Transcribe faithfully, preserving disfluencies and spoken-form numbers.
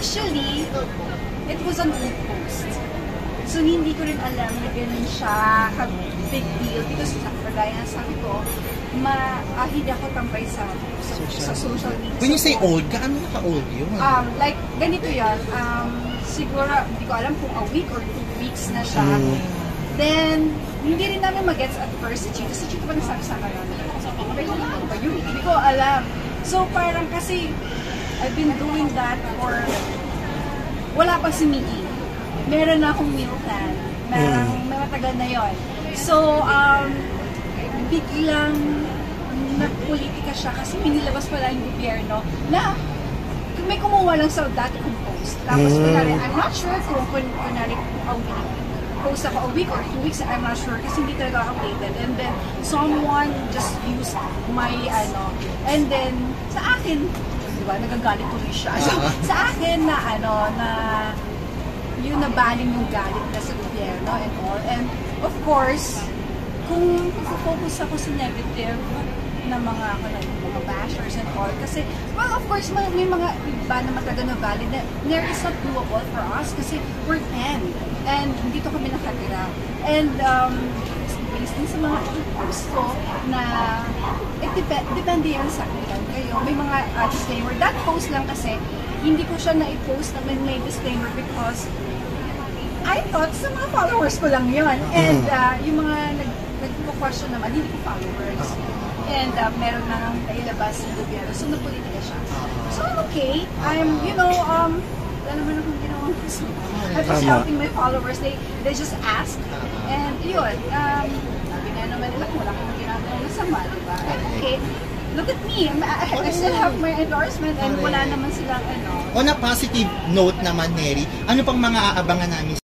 Actually, it was an old post. So, hindi ko rin alam na ganun siya ka-big deal because kagaya na sabi ko, ma-ahid ako tambay sa, sa, sa social media. When you say old, gaano ka-old yun? Um, like, ganito yan. Um, siguro, hindi ko alam kung a week or two weeks na siya. Mm. Then, hindi rin namin mag-gets at first si Chito. Si Chito pa nagsabi sa akin, sabi ko, ano ba yun? Hindi ko alam. So, parang kasi, I've been doing that for, wala pa si Mickey. Meron na akong meal plan. Meron, mm. may matagal na yon. So, um, biglang nagpolitika siya kasi pinilabas pala yung gobyerno na may kumuha lang sa dati kong post. Tapos, mm. kunwari, I'm not sure kung kunwari a week, post ako a week or two weeks, I'm not sure kasi hindi talaga updated. And then, someone just used my, ano, and then, sa akin, di ba, nagagalit tuloy siya. So, sa akin na, ano, na, yung nabaling yung galit na sa gobyerno and all. And of course, kung focus ako sa negative na mga, mga bashers and all, kasi, well, of course, may, may mga iba na matagal na valid na there is not doable for us kasi we're ten and dito kami nakatira. And um, based din sa mga posts ko na it dep depende yan sa kanilang kayo. May mga uh, disclaimer. That post lang kasi, hindi ko siya na-i-post na may, may disclaimer because I thought sa mga followers ko lang yun. And uh, yung mga nag-question naman, hindi ko followers. And uh, meron na nang nailabas yung gobyerno. So, napolitika siya. So, I'm okay. I'm, you know, um, wala naman akong ginawa. I'm just helping my followers. They they just ask. And yun, um, sabi nga naman nila, wala akong ginagawa masama, diba? Okay. Look at me. I still have my endorsement and wala naman silang ano. On a positive note naman, Neri, ano pang mga aabangan namin